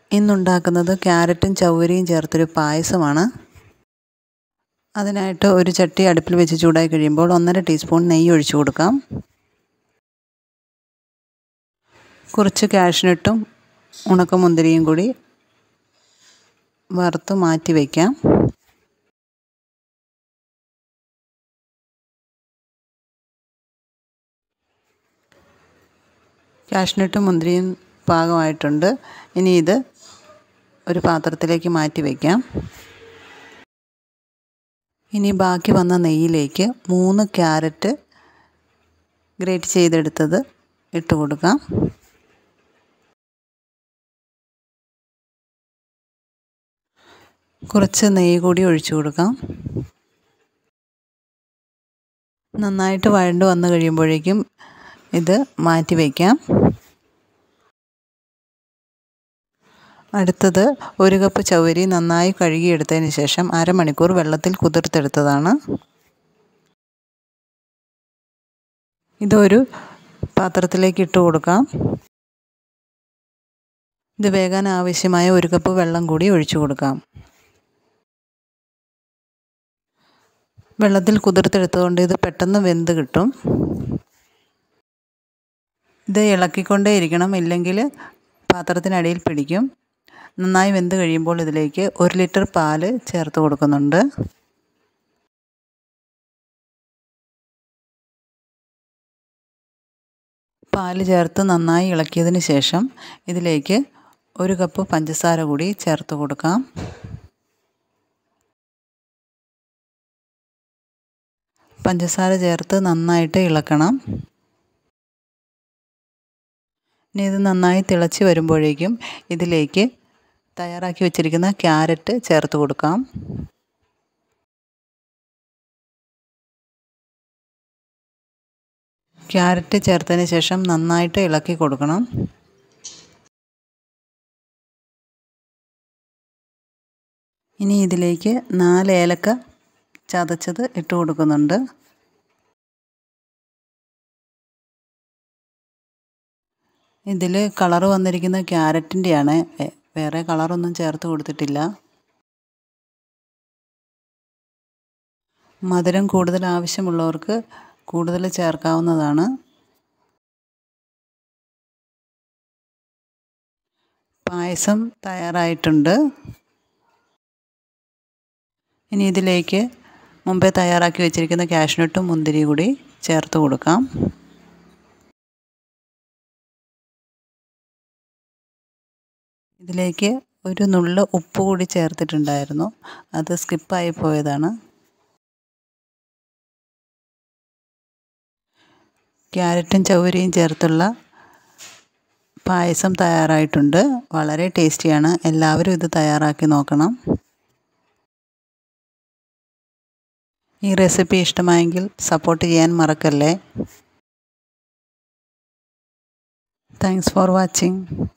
ഇന്നുണ്ടാക്കുന്നത് ക്യാരറ്റും ചൗവരിയും ചേർത്തൊരു പായസമാണ്. അതിനായിട്ട് ഒരു ചട്ടി അടുപ്പിൽ വെച്ച് ചൂടായി കഴിയുമ്പോൾ 1.5 ടീസ്പൂൺ നെയ്യ് ഒഴിച്ചു കൊടുക്കാം. കുറച്ച് കാഷ്നട്ടും ഉണക്കമുന്തിരിയും കൂടി വറുത്ത് മാറ്റി വയ്ക്കാം. കാഷ്നട്ടും മുന്തിരിയും പാകമായിട്ടുണ്ട്. ഇനി ഇത് ഒരു പാത്രത്തിലേക്ക് മാറ്റി വയ്ക്കാം. ഇനി ബാക്കി വന്ന നെയ്യിലേക്ക് 3 ക്യാരറ്റ് ഗ്രേറ്റ് ചെയ്തെടുത്തത് ഇട്ട് കൊടുക്കാം. കുറച്ച് നെയ്യ് കൂടി ഒഴിച്ചു കൊടുക്കാം. നന്നായിട്ട് വഴണ്ട് വന്നു കഴിയുമ്പോഴേക്കും ഇത് മാറ്റി വയ്ക്കാം. അടുത്തത് 1 കപ്പ് ചൗവരി നന്നായി കഴുകിയെടുത്തതിന് ശേഷം അരമണിക്കൂർ വെള്ളത്തിൽ കുതിർത്തെടുത്തതാണ്. ഇതൊരു പാത്രത്തിലേക്ക് ഇട്ട് കൊടുക്കാം. ഇത് വേകാൻ ആവശ്യമായ 1 കപ്പ് വെള്ളം കൂടി ഒഴിച്ചു കൊടുക്കാം. വെള്ളത്തിൽ കുതിർത്തെടുത്തുകൊണ്ട് ഇത് പെട്ടെന്ന് വെന്ത് കിട്ടും. ഇത് ഇളക്കിക്കൊണ്ടേ ഇരിക്കണം, ഇല്ലെങ്കിൽ പാത്രത്തിനടിയിൽ പിടിക്കും. നന്നായി വെന്ത് കഴിയുമ്പോൾ ഇതിലേക്ക് 1 ലിറ്റർ പാല് ചേർത്ത് കൊടുക്കുന്നുണ്ട്. പാല് ചേർത്ത് നന്നായി ഇളക്കിയതിന് ശേഷം ഇതിലേക്ക് 1 കപ്പ് പഞ്ചസാര കൂടി ചേർത്ത് കൊടുക്കാം. പഞ്ചസാര ചേർത്ത് നന്നായിട്ട് ഇളക്കണം. ഇനി ഇത് നന്നായി തിളച്ച് വരുമ്പോഴേക്കും ഇതിലേക്ക് തയ്യാറാക്കി വെച്ചിരിക്കുന്ന ക്യാരറ്റ് ചേർത്ത് കൊടുക്കാം. ക്യാരറ്റ് ചേർത്തതിന് ശേഷം നന്നായിട്ട് ഇളക്കി കൊടുക്കണം. ഇനി ഇതിലേക്ക് 4 ഏലക്ക ചതച്ചത് ഇട്ട് കൊടുക്കുന്നുണ്ട്. ഇതിൽ കളർ വന്നിരിക്കുന്ന ക്യാരറ്റിൻ്റെയാണ്, വേറെ കളറൊന്നും ചേർത്ത് കൊടുത്തിട്ടില്ല. മധുരം കൂടുതൽ ആവശ്യമുള്ളവർക്ക് കൂടുതൽ ചേർക്കാവുന്നതാണ്. പായസം തയ്യാറായിട്ടുണ്ട്. ഇനി ഇതിലേക്ക് മുമ്പേ തയ്യാറാക്കി വെച്ചിരിക്കുന്ന കാഷ്നട്ടും മുന്തിരി കൂടി ചേർത്ത് കൊടുക്കാം. ഇതിലേക്ക് ഒരു നുള്ള് ഉപ്പ് കൂടി ചേർത്തിട്ടുണ്ടായിരുന്നു, അത് സ്കിപ്പായി പോയതാണ്. ക്യാരറ്റും ചൗവരിയും ചേർത്തുള്ള പായസം തയ്യാറായിട്ടുണ്ട്. വളരെ ടേസ്റ്റിയാണ്. എല്ലാവരും ഇത് തയ്യാറാക്കി നോക്കണം. ഈ റെസിപ്പി ഇഷ്ടമായെങ്കിൽ സപ്പോർട്ട് ചെയ്യാൻ മറക്കല്ലേ. Thanks for watching.